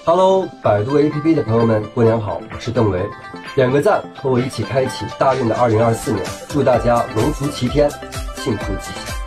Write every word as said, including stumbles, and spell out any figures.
Hello，百度 A P P 的朋友们，过年好，我是邓维，点个赞，和我一起开启大运的二零二四年，祝大家龙福齐天，幸福吉祥。